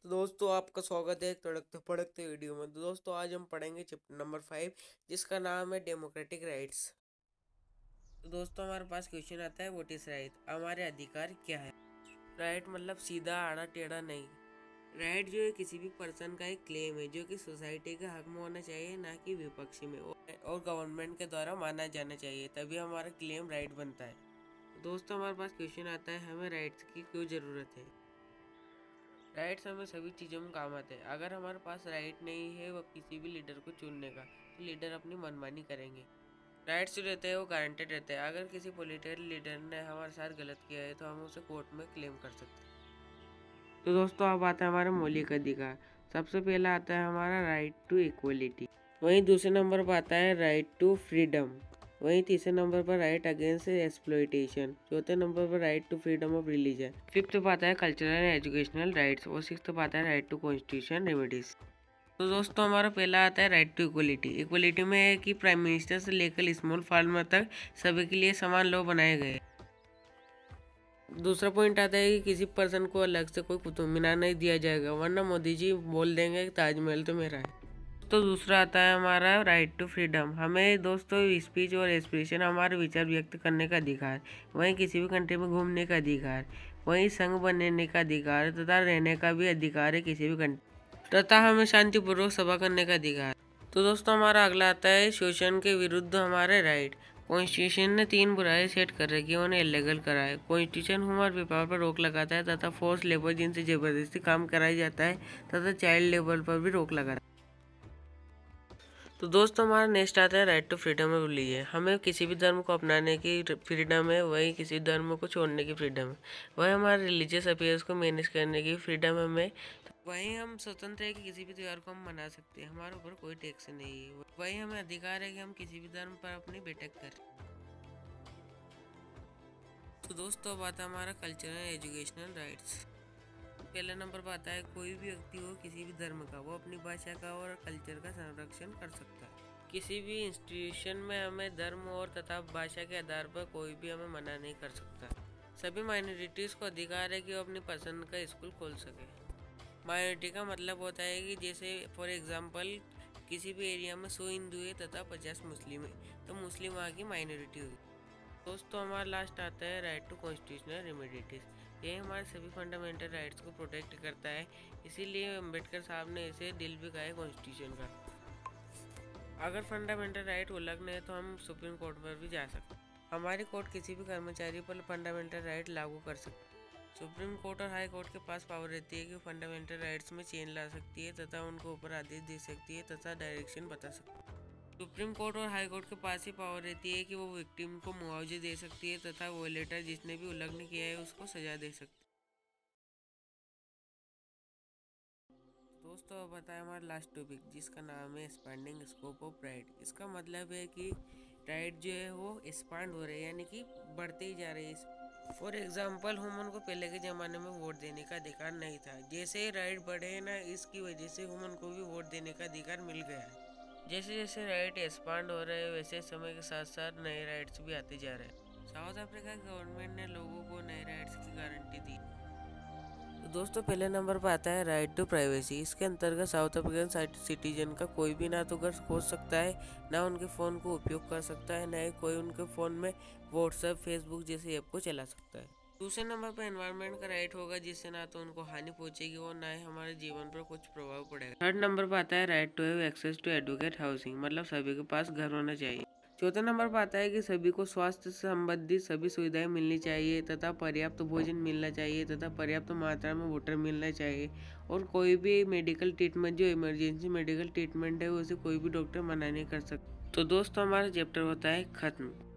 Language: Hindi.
तो दोस्तों आपका स्वागत है एक तड़कते फड़कते वीडियो में। तो दोस्तों आज हम पढ़ेंगे चैप्टर नंबर 5 जिसका नाम है डेमोक्रेटिक राइट्स। तो दोस्तों हमारे पास क्वेश्चन आता है व्हाट इज राइट, हमारे अधिकार क्या है। राइट मतलब सीधा आड़ा टेढ़ा नहीं। राइट जो है किसी भी पर्सन का एक क्लेम है जो कि सोसाइटी के हक में होना चाहिए, ना कि विपक्षी में, और गवर्नमेंट के द्वारा माना जाना चाहिए, तभी हमारा क्लेम राइट बनता है। तो दोस्तों हमारे पास क्वेश्चन आता है हमें राइट्स की क्यों ज़रूरत है। राइट्स हमें सभी चीज़ों में काम आते हैं। अगर हमारे पास राइट नहीं है वो किसी भी लीडर को चुनने का, तो लीडर अपनी मनमानी करेंगे। राइट्स जो रहते हैं वो गारंटेड रहते हैं। अगर किसी पॉलिटिकल लीडर ने हमारे साथ गलत किया है तो हम उसे कोर्ट में क्लेम कर सकते हैं। तो दोस्तों अब आता है हमारा मौलिक अधिकार। सबसे पहला आता है हमारा राइट टू इक्वलिटी, वहीं दूसरे नंबर पर आता है राइट टू फ्रीडम, वहीं तीसरे नंबर पर राइट अगेंस्ट एक्सप्लॉइटेशन, चौथे नंबर पर right to freedom of religion, fifth पर आता है कल्चरल एंड एजुकेशनल राइट्स, और सिक्स्थ पर आता है राइट टू कॉन्स्टिट्यूशन रेमेडीज। तो दोस्तों हमारा पहला आता है राइट टू इक्वलिटी। इक्वलिटी में है कि प्राइम मिनिस्टर से लेकर स्मॉल फार्मर तक सभी के लिए समान लॉ बनाए गए। दूसरा पॉइंट आता है कि किसी पर्सन को अलग से कोई कुतुब मीनार नहीं दिया जाएगा, वरना मोदी जी बोल देंगे कि ताजमहल तो मेरा है। तो दूसरा आता है हमारा राइट टू फ्रीडम। हमें दोस्तों स्पीच और एक्सप्रेशन, हमारे विचार व्यक्त करने का अधिकार, वहीं किसी भी कंट्री में घूमने का अधिकार, वहीं संघ बनने का अधिकार तथा रहने का भी अधिकार है किसी भी कंट्री, तथा हमें शांतिपूर्वक सभा करने का अधिकार। तो दोस्तों हमारा अगला आता है शोषण के विरुद्ध हमारे राइट। कॉन्स्टिट्यूशन ने 3 बुराई सेट कर रखी है, उन्हें इलीगल करा है। कॉन्स्टिट्यूशन ह्यूमन व्यापार पर रोक लगाता है तथा फोर्स लेबर जिनसे जबरदस्ती काम कराया जाता है तथा चाइल्ड लेबर पर भी रोक लगाता है। तो दोस्तों हमारा नेक्स्ट आता है right to freedom of religion. हमें किसी भी धर्म को अपनाने की फ्रीडम है, वही किसी धर्म को छोड़ने की फ्रीडम है। वही हमारे रिलीजियस अफेयर्स को मैनेज करने की फ्रीडम हमें। वहीं हम स्वतंत्र है कि किसी भी त्यौहार को हम मना सकते हैं, हमारे ऊपर कोई टैक्स नहीं है। वहीं हमें अधिकार है कि हम किसी भी धर्म पर अपनी बैठक करें। तो दोस्तों अब आता है हमारा कल्चरल एजुकेशनल राइट्स। पहले नंबर पर आता है कोई भी व्यक्ति हो किसी भी धर्म का, वो अपनी भाषा का और कल्चर का संरक्षण कर सकता है। किसी भी इंस्टीट्यूशन में हमें धर्म और तथा भाषा के आधार पर कोई भी हमें मना नहीं कर सकता। सभी माइनॉरिटीज़ को अधिकार है कि वो अपनी पसंद का स्कूल खोल सके। माइनॉरिटी का मतलब होता है कि जैसे फॉर एग्जांपल किसी भी एरिया में 100 हिंदू है तथा 50 मुस्लिम है, तो मुस्लिम वहाँ की माइनॉरिटी हुई। दोस्तों हमारा लास्ट आता है राइट टू कॉन्स्टिट्यूशनल रेमेडीज। ये हमारे सभी फंडामेंटल राइट्स को प्रोटेक्ट करता है, इसीलिए अम्बेडकर साहब ने इसे दिल भी कहा है कॉन्स्टिट्यूशन का। अगर फंडामेंटल राइट उल्लंघन है तो हम सुप्रीम कोर्ट पर भी जा सकते हैं। हमारी कोर्ट किसी भी कर्मचारी पर फंडामेंटल राइट लागू कर सकती है। सुप्रीम कोर्ट और हाई कोर्ट के पास पावर रहती है कि फंडामेंटल राइट्स में चेंज ला सकती है तथा उनको ऊपर आदेश दे सकती है तथा डायरेक्शन बता सकती है। सुप्रीम कोर्ट और हाई कोर्ट के पास ही पावर रहती है कि वो विक्टिम को मुआवजे दे सकती है तथा वोलेटर जिसने भी उल्लंघन किया है उसको सजा दे सकती है। दोस्तों अब बताएं हमारा लास्ट टॉपिक जिसका नाम है एक्सपैंडिंग स्कोप ऑफ राइट। इसका मतलब है कि राइट जो है वो एक्सपांड हो रहे हैं, यानी कि बढ़ते ही जा रहे हैं। फॉर एग्जाम्पल ह्यूमन को पहले के ज़माने में वोट देने का अधिकार नहीं था, जैसे ही राइट बढ़े हैं ना, इसकी वजह से ह्यूमन को भी वोट देने का अधिकार मिल गया है। जैसे जैसे राइट एक्सपांड हो रहे हैं वैसे समय के साथ साथ नए राइट्स भी आते जा रहे हैं। साउथ अफ्रीका गवर्नमेंट ने लोगों को नए राइट्स की गारंटी दी। तो दोस्तों पहले नंबर पर आता है राइट टू प्राइवेसी। इसके अंतर्गत साउथ अफ्रीकन सिटीजन का कोई भी ना तो घर खोज सकता है, ना उनके फ़ोन को उपयोग कर सकता है, ना ही कोई उनके फ़ोन में व्हाट्सएप फेसबुक जैसे ऐप को चला सकता है। दूसरे नंबर पर एनवायरनमेंट का राइट होगा, जिससे ना तो उनको हानि पहुंचेगी और ना ही हमारे जीवन पर कुछ प्रभाव पड़ेगा। थर्ड नंबर पर आता है right to have access to adequate housing, मतलब सभी के पास घर होना चाहिए। चौथे नंबर पर आता है कि सभी को स्वास्थ्य से संबंधित सभी सुविधाएं मिलनी चाहिए तथा पर्याप्त भोजन मिलना चाहिए तथा पर्याप्त मात्रा में वाटर मिलना चाहिए, और कोई भी मेडिकल ट्रीटमेंट जो इमरजेंसी मेडिकल ट्रीटमेंट है उसे कोई भी डॉक्टर मना नहीं कर सकता। तो दोस्तों हमारा चैप्टर होता है खत्म।